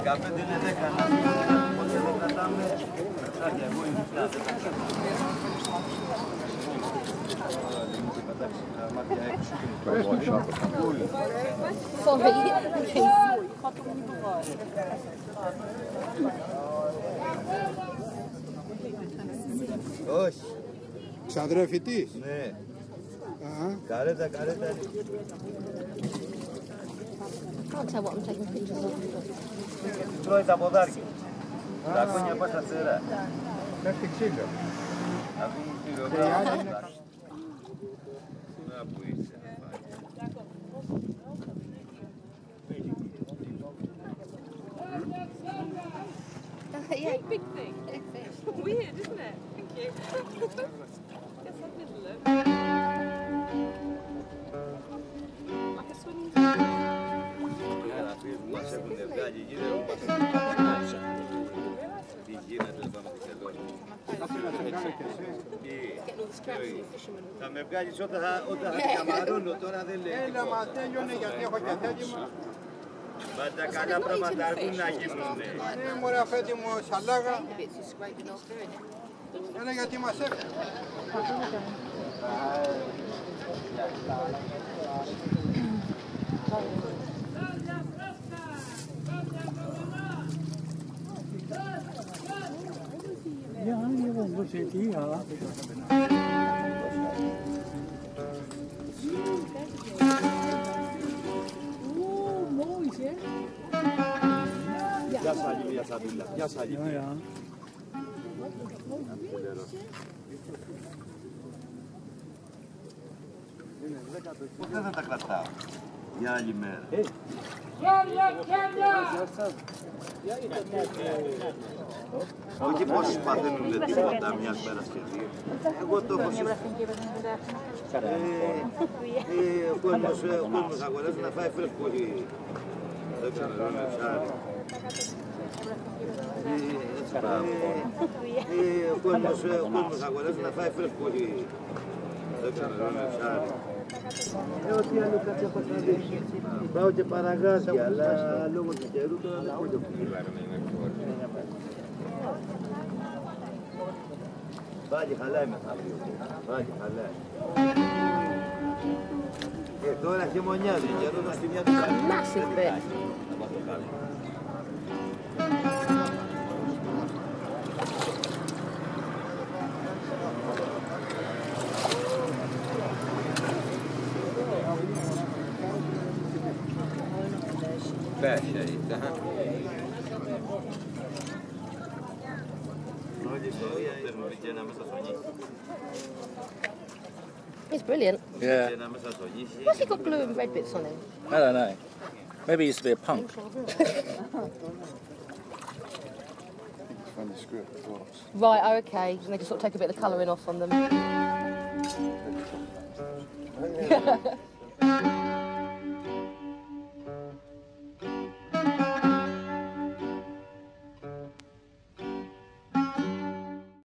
είναι 10 να οπότε δεν κρατάμε. Ψάρια, εγώ είναι πια, δεν τα κρατάμε. Όχι. Ξαδρέφητης. Ναι. Καρέτα, καρέτα. Τρώει τα ποδάρια. Τα κόνια πας στα φτερά. Πέφτει ξύλο. Ακούμε ξύλο. Να που είσαι. Yeah, big thing. Weird, isn't it? Thank you. Guess I did look. Like a swimming pool. Μας έχουν βγάλει γύρω τι γίνεται πάνω στη Κεφαλονιά. Θα με βγάλεις όταν θα καμαρώνω, τώρα δεν λέει. Έλα μα τέλειωνε γιατί έχω και θέλημα. Πάντα καλά πράγματα αρκούν να γίνονται. Ναι μωρέ αφέτη μου σαλάγα. Έλα γιατί μας έφερε. Ja, hier was het hier, ja. Oeh, mooi zeg. Γεια σας άλλη, γεια σας άλλη. Γεια σας άλλη. Ja, ja. Ποτέ δεν τα κρατάω. Για άλλη μέρα. Όχι πόσοι παθαίνουν τίποτα μιας μέρας και δύο. Εγώ το έχω ο κόσμος αγοράζει να φάει φρέσκο. Δεν ξαναλώνε ψάρι. Ο κόσμος αγοράζει να φάει φρέσκο. Δεν ξαναλώνε ψάρι. Ό,τι άλλο κάτσε από τα δείξει. Πάω και παραγάζια, αλλά λόγω του καιρού τώρα δεν έχω το πάλι χαλάει μεθαύριο. Πάλι χαλάει. Τώρα χειμωνιάζει και εδώ τα σπιτιά του κάνει. Massive bit. Pesce, It's brilliant. Yeah. What's he got blue and red bits on him? I don't know. Maybe he used to be a punk. Right, oh, okay. And they just sort of take a bit of the colouring off on them.